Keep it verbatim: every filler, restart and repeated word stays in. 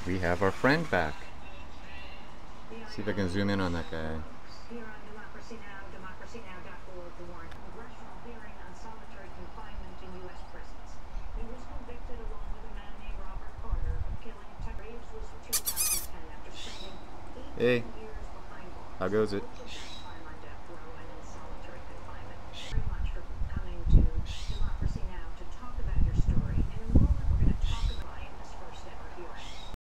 We have our friend back. See if I can zoom in on that guy. Here on Democracy Now!, democracy now dot org, the warrant congressional hearing on solitary confinement in U S prisons. He was convicted, along with a man named Robert Carter, of killing Ted Graves was in two thousand ten after spending Hey, eighteen years behind bars. how goes it?